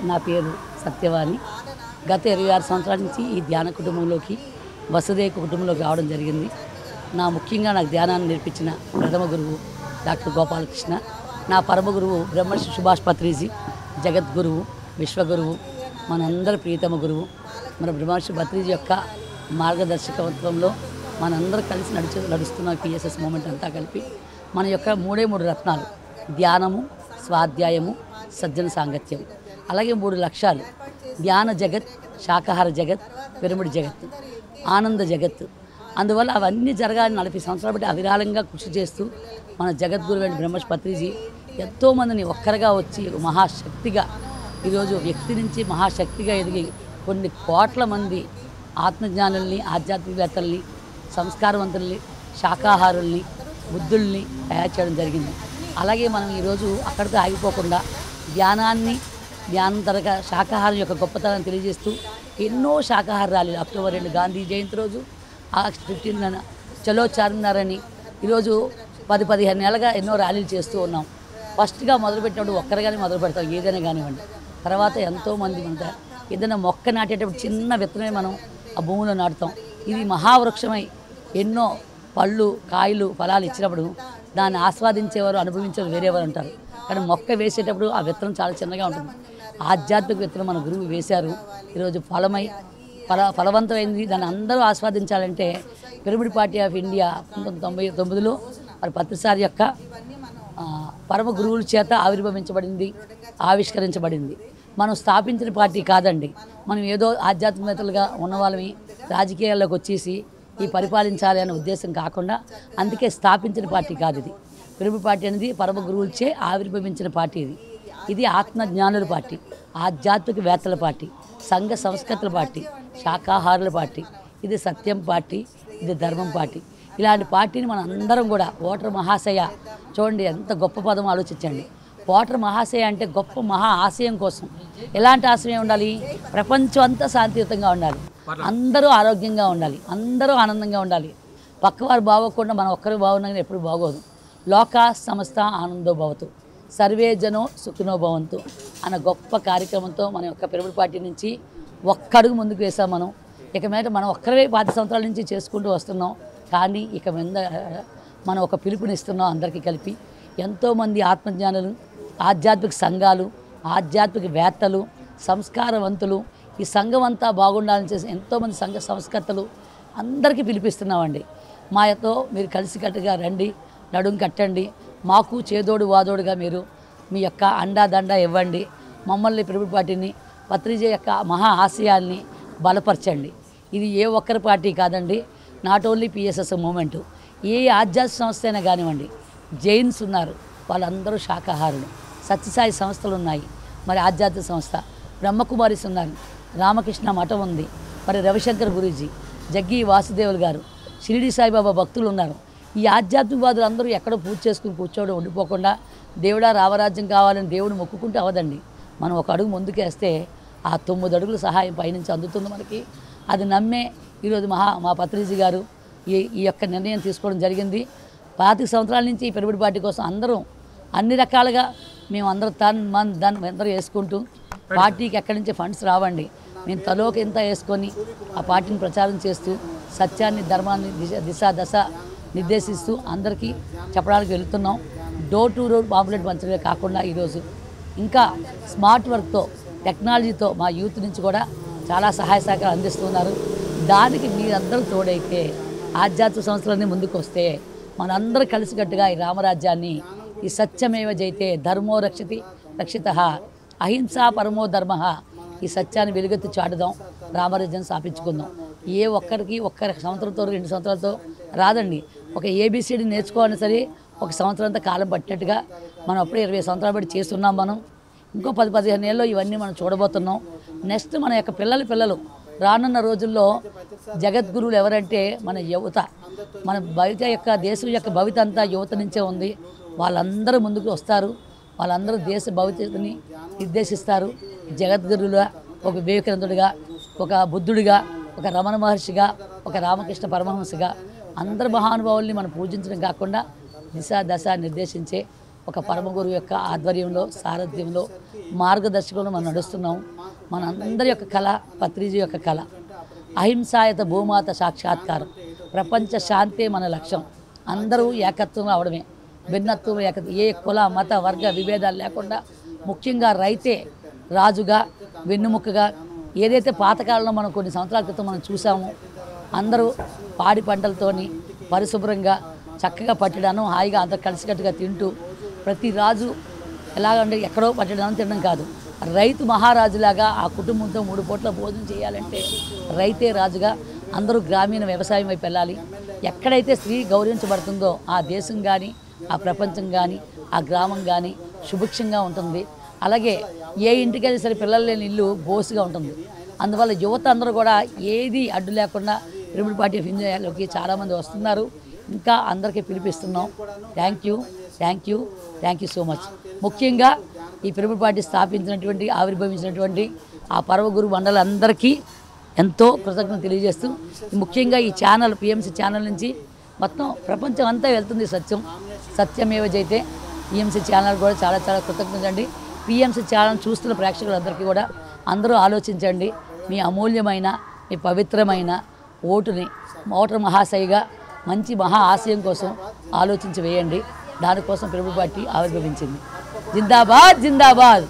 నా పేరు సత్యవాణి. గత 26 సంవత్సరాల నుంచి ఈ ధ్యాన కుటుంబంలోకి వసుదేవ కుటుంబంలోకి రావడం జరిగింది. ముఖ్యంగా నాకు ధ్యానాన్ని నేర్పించిన ప్రథమ గురువు డాక్టర్ గోపాలకృష్ణ, నా పరమ గురువు బ్రహ్మర్షి సుభాష్ పత్రిజీ, జగద్గురువు, విశ్వగురువు, మనందరి ప్రియతమ గురువు. మన బ్రహ్మర్షి పత్రిజీ యొక్క మార్గదర్శకత్వంలో మనందరూ కలిసి నడుస్తున్న పిఎస్ఎస్ మూమెంట్ అంతా కలిపి మన యొక్క మూడు రత్నాలు: ధ్యానము, స్వాధ్యాయము, సజ్జన సాంగత్యం. అలాగే 3 లక్ష్యాలు: ధ్యాన జగత్, శాకాహార జగత్, పిరమిడ్ జగత్, ఆనంద జగత్. అందువల్ల అవన్నీ జరగాలని 40 సంవత్సరాలు బట్టి అవిరాళంగా కృషి చేస్తూ మన జగద్గురు అయిన బ్రహ్మర్షి పత్రిజీ ఎంతోమందిని ఒక్కరిగా వచ్చి మహాశక్తిగా ఈరోజు వ్యక్తి నుంచి మహాశక్తిగా ఎదిగి కొన్ని కోట్ల మంది ఆత్మజ్ఞానుల్ని, ఆధ్యాత్మికవేత్తల్ని, సంస్కారవంతుల్ని, శాకాహారుల్ని, బుద్ధుల్ని తయారు చేయడం జరిగింది. అలాగే మనం ఈరోజు అక్కడితో ఆగిపోకుండా ధ్యానం తరగ శాకాహారం యొక్క గొప్పతనాన్ని తెలియజేస్తూ ఎన్నో శాకాహార ర్యాలీలు, అక్టోబర్ 2 గాంధీ జయంతి రోజు, ఆగస్టు 15 చలో చార్మినార్ అని ఈరోజు 10-15 నెలలుగా ఎన్నో ర్యాలీలు చేస్తూ ఉన్నాం. ఫస్ట్గా మొదలుపెట్టినప్పుడు ఒక్కరిగానే మొదలు పెడతాం, ఏదైనా కానివ్వండి. తర్వాత ఎంతోమంది మన ఏదైనా మొక్క నాటేటప్పుడు చిన్న విత్తనమే మనం ఆ భూమిలో నాటుతాం. ఇది మహావృక్షమై ఎన్నో పళ్ళు, కాయలు, ఫలాలు ఇచ్చినప్పుడు దాన్ని ఆస్వాదించేవారు, అనుభవించేవారు వేరేవారు ఉంటారు. కానీ మొక్క వేసేటప్పుడు ఆ విత్తనం చాలా చిన్నగా ఉంటుంది. ఆధ్యాత్మిక విత్తనం మన గురువు వేశారు, ఈరోజు ఫలవంతమైంది. దాన్ని అందరూ ఆస్వాదించాలంటే పిరమిడ్ పార్టీ ఆఫ్ ఇండియా 1999లో మరి పత్రిసారి యొక్క పరమ గురువుల చేత ఆవిష్కరించబడింది. మనం స్థాపించిన పార్టీ కాదండి. మనం ఏదో ఆధ్యాత్మికతలుగా ఉన్నవాళ్ళని రాజకీయాల్లోకి వచ్చేసి ఈ పరిపాలించాలి అనే ఉద్దేశం కాకుండా, అందుకే స్థాపించిన పార్టీ కాదు ఇది. పిరమిడ్ పార్టీ అనేది పరమ గురువులచే ఆవిర్భవించిన పార్టీ. ఇది ఆత్మజ్ఞానుల పార్టీ, ఆధ్యాత్మికవేత్తల పార్టీ, సంఘ సంస్కృతుల పార్టీ, శాకాహారుల పార్టీ. ఇది సత్యం పార్టీ, ఇది ధర్మం పార్టీ. ఇలాంటి పార్టీని మనం అందరం కూడా ఓటర్ మహాశయ, చూడండి ఎంత గొప్ప పదం, ఆలోచించండి. ఓటర్ మహాశయ అంటే గొప్ప మహా ఆశయం కోసం. ఎలాంటి ఆశయం ఉండాలి? ప్రపంచం అంతా శాంతియుతంగా ఉండాలి, అందరూ ఆరోగ్యంగా ఉండాలి, అందరూ ఆనందంగా ఉండాలి. పక్కవారు బాగోకుండా మనం ఒక్కరు బాగున్నా ఎప్పుడు బాగోదు. లోకా సమస్త ఆనందో భవతు, సర్వే జనో సుఖినో భవంతు అన్న గొప్ప కార్యక్రమంతో మన యొక్క పిరమిడ్ పార్టీ నుంచి ఒక్కడుగు ముందుకు వేసాం. ఇక మీద మనం ఒక్కరే 10 సంవత్సరాల నుంచి చేసుకుంటూ వస్తున్నాం. కానీ ఇక మీద మనం ఒక పిలుపునిస్తున్నాం అందరికీ కలిపి. ఎంతోమంది ఆత్మజ్ఞానులు, ఆధ్యాత్మిక సంఘాలు, ఆధ్యాత్మిక వేత్తలు, సంస్కారవంతులు, ఈ సంఘం అంతా బాగుండాలని చేసి ఎంతోమంది సంఘ సంస్కర్తలు అందరికీ పిలిపిస్తున్నామండి. మాతో మీరు కలిసికట్టుగా రండి, నడుం కట్టండి, మాకు చేదోడు వాదోడుగా మీరు మీ యొక్క అండాదండ ఇవ్వండి. మమ్మల్ని పిరమిడ్ పార్టీని, పత్రిజీ యొక్క మహా ఆశయాల్ని బలపరచండి. ఇది ఏ ఒక్కరి పార్టీ కాదండి, నాట్ ఓన్లీ పిఎస్ఎస్ మూమెంటు. ఏ ఆధ్యాత్మిక సంస్థ అయినా కానివ్వండి. జైన్స్ ఉన్నారు, వాళ్ళందరూ శాకాహారులు. సత్యసాయి సంస్థలు ఉన్నాయి, మరి ఆధ్యాత్మిక సంస్థ. బ్రహ్మకుమారిస్ ఉన్నారు, రామకృష్ణ మఠం ఉంది, మరి రవిశంకర్ గురూజీ, జగ్గి వాసుదేవులు గారు, షిరిడి సాయిబాబా భక్తులు ఉన్నారు. ఈ ఆధ్యాత్మికవాదులు అందరూ ఎక్కడో పూజ చేసుకుని కూర్చోవడం ఉండిపోకుండా దేవుడా రామరాజ్యం కావాలని దేవుడు మొక్కుకుంటూ అవదండి. మనం ఒక అడుగు ముందుకేస్తే ఆ 9 అడుగుల సహాయం పైనుంచి అందుతుంది మనకి. అది నమ్మే ఈరోజు మా పత్రిజీ గారు ఈ యొక్క నిర్ణయం తీసుకోవడం జరిగింది. 25 సంవత్సరాల నుంచి ఈ పిరమిడ్ పార్టీ కోసం అందరం అన్ని రకాలుగా మేము అందరూ వేసుకుంటూ, పార్టీకి ఎక్కడి నుంచి ఫండ్స్ రావండి, మేము తలోకి ఎంత వేసుకొని ఆ పార్టీని ప్రచారం చేస్తూ సత్యాన్ని, ధర్మాన్ని దశ నిర్దేశిస్తూ అందరికీ చెప్పడానికి వెళుతున్నాం. డోర్ టు డోర్ పాంప్లెట్ పంచడమే కాకుండా ఈరోజు ఇంకా స్మార్ట్ వర్క్తో, టెక్నాలజీతో మా యూత్ నుంచి కూడా చాలా సహాయ సహకారాలు అందిస్తున్నారు. దానికి మీరందరూ తోడైతే, ఆధ్యాత్మిక సంస్థలన్నీ ముందుకు వస్తే మనందరూ కలిసికట్టుగా ఈ రామరాజ్యాన్ని, ఈ సత్యమేవ జైతే ధర్మో రక్షితః అహింసా పరమో ధర్మ, ఈ సత్యాన్ని వెలుగెత్తి చాటుదాం, రామరాజ్యాన్ని స్థాపించుకుందాం. ఏ ఒక్కరికి ఒక్క సంవత్సరంతో 2 సంవత్సరాలతో రాదండి. ఒక ఏబిసిడి నేర్చుకోవాలని సరే 1 సంవత్సరం అంతా కాలం పట్టినట్టుగా మనం అప్పుడే 20 సంవత్సరాలు బట్టి చేస్తున్నాం. మనం ఇంకో 10-15 ఏళ్ళలో ఇవన్నీ మనం చూడబోతున్నాం. నెక్స్ట్ మన యొక్క పిల్లలు రానున్న రోజుల్లో జగద్గురువులు ఎవరంటే మన యువత. మన దేశం యొక్క భవిత అంతా యువత నుంచే ఉంది. వాళ్ళందరూ ముందుకు వస్తారు, వాళ్ళందరూ దేశ భవిష్యత్తుని నిర్దేశిస్తారు. జగద్గురువులుగా, ఒక వివేకానందుడిగా, ఒక బుద్ధుడిగా, ఒక రమణ మహర్షిగా, ఒక రామకృష్ణ పరమహంసగా అందరు మహానుభావుల్ని మనం పూజించడం కాకుండా దశ నిర్దేశించే ఒక పరమగురు యొక్క ఆధ్వర్యంలో సారథ్యంలో మార్గదర్శకంలో మనం నడుస్తున్నాం. మనందరి యొక్క కళ పత్రిజీ యొక్క కళ అహింసాయత భూమాత సాక్షాత్కారం, ప్రపంచ శాంతే మన లక్ష్యం. అందరూ ఏకత్వం అవడమే, భిన్నత్వం ఏకత్వం, ఏ కుల మత వర్గ విభేదాలు లేకుండా ముఖ్యంగా రైతే రాజుగా వెన్నుముక్కగా ఏదైతే పాతకాలంలో మనం కొన్ని సంవత్సరాల క్రితం మనం చూసామో అందరూ పాడి పంటలతోని పరిశుభ్రంగా చక్కగా పట్టడాను హాయిగా అందరూ కలిసికట్టుగా తింటూ ప్రతి రాజు ఎలాగంటే ఎక్కడో పట్టడం తినడం కాదు, రైతు మహారాజులాగా ఆ కుటుంబంతో 3 పూట్ల భోజనం చేయాలంటే రైతే రాజుగా అందరూ గ్రామీణ వ్యవసాయం వైపు వెళ్ళాలి. ఎక్కడైతే స్త్రీ గౌరవించబడుతుందో ఆ దేశం కానీ ఆ ప్రపంచం కానీ ఆ గ్రామం కానీ సుభిక్షంగా ఉంటుంది. అలాగే ఏ ఇంటికైనా సరే పిల్లలు లేని ఇల్లు బోసుగా ఉంటుంది. అందువల్ల యువత అందరూ కూడా ఏది అడ్డు లేకుండా పీపుల్ పార్టీ ఆఫ్ ఇండియాలోకి చాలామంది వస్తున్నారు. ఇంకా అందరికీ పిలిపిస్తున్నాం. Thank you so much. ముఖ్యంగా ఈ పీపుల్ పార్టీ స్థాపించినటువంటి ఆవిర్భవించినటువంటి ఆ పరమగురు మండలందరికీ ఎంతో కృతజ్ఞత తెలియజేస్తూ ముఖ్యంగా ఈ ఛానల్ పిఎంసి ఛానల్ నుంచి మొత్తం ప్రపంచం అంతా వెళ్తుంది సత్యమేవ జయతే. పిఎంసి ఛానల్ కూడా చాలా చాలా కృతజ్ఞత అండి. పిఎంసి ఛానల్ చూస్తున్న ప్రేక్షకులందరికీ కూడా అందరూ ఆలోచించండి. మీ అమూల్యమైన మీ పవిత్రమైన ఓటుని ఓటర్ మహాశైగా మంచి మహా ఆశయం కోసం ఆలోచించి వేయండి. దానికోసం పీపుల్ పార్టీ ఆవిర్భవించింది. జిందాబాద్ జిందాబాద్.